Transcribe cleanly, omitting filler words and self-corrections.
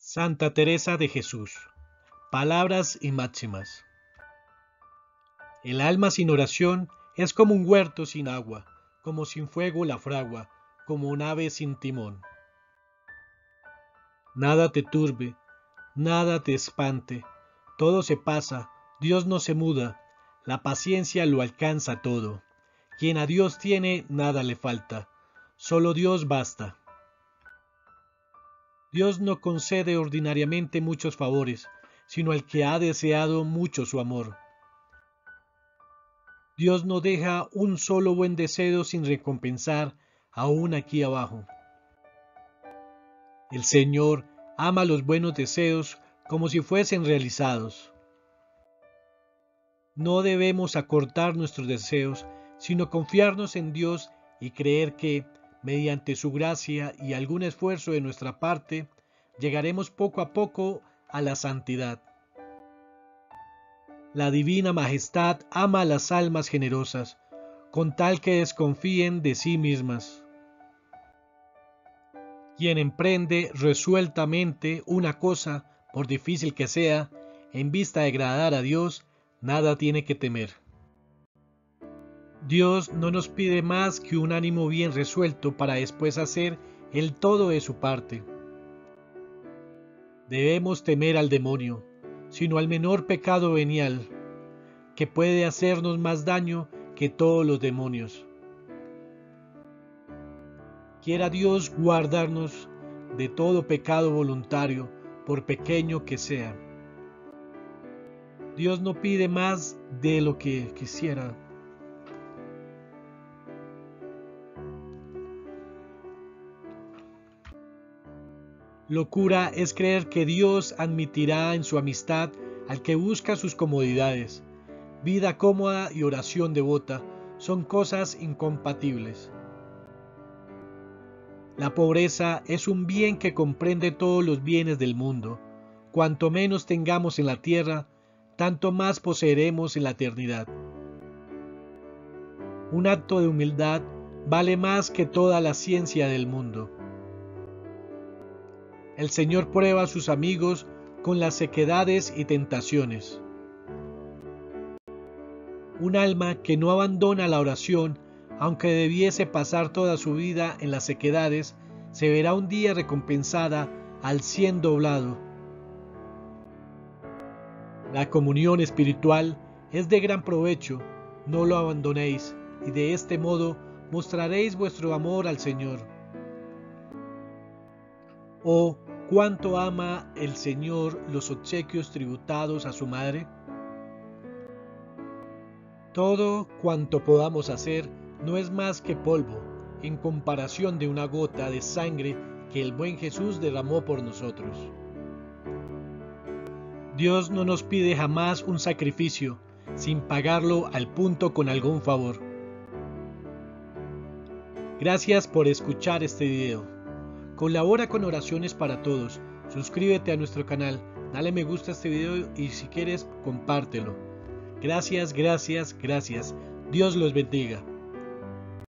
Santa Teresa de Jesús. Palabras y máximas. El alma sin oración es como un huerto sin agua, como sin fuego la fragua, como un ave sin timón. Nada te turbe, nada te espante, todo se pasa, Dios no se muda, la paciencia lo alcanza todo. Quien a Dios tiene, nada le falta, solo Dios basta. Dios no concede ordinariamente muchos favores, sino al que ha deseado mucho su amor. Dios no deja un solo buen deseo sin recompensar, aún aquí abajo. El Señor ama los buenos deseos como si fuesen realizados. No debemos acortar nuestros deseos, sino confiarnos en Dios y creer que, mediante su gracia y algún esfuerzo de nuestra parte, llegaremos poco a poco a la santidad. La divina majestad ama a las almas generosas, con tal que desconfíen de sí mismas. Quien emprende resueltamente una cosa, por difícil que sea, en vista de agradar a Dios, nada tiene que temer. Dios no nos pide más que un ánimo bien resuelto para después hacer el todo de su parte. Debemos temer al demonio, sino al menor pecado venial, que puede hacernos más daño que todos los demonios. Quiera Dios guardarnos de todo pecado voluntario, por pequeño que sea. Dios no pide más de lo que quisiera. Locura es creer que Dios admitirá en su amistad al que busca sus comodidades. Vida cómoda y oración devota son cosas incompatibles. La pobreza es un bien que comprende todos los bienes del mundo. Cuanto menos tengamos en la tierra, tanto más poseeremos en la eternidad. Un acto de humildad vale más que toda la ciencia del mundo. El Señor prueba a sus amigos con las sequedades y tentaciones. Un alma que no abandona la oración, aunque debiese pasar toda su vida en las sequedades, se verá un día recompensada al 100 doblado. La comunión espiritual es de gran provecho, no lo abandonéis, y de este modo mostraréis vuestro amor al Señor. Oh, cuánto ama el Señor los obsequios tributados a su Madre. Todo cuanto podamos hacer no es más que polvo en comparación de una gota de sangre que el buen Jesús derramó por nosotros. Dios no nos pide jamás un sacrificio sin pagarlo al punto con algún favor. Gracias por escuchar este video. Colabora con Oraciones para Todos. Suscríbete a nuestro canal, dale me gusta a este video y si quieres compártelo. Gracias, gracias, gracias. Dios los bendiga.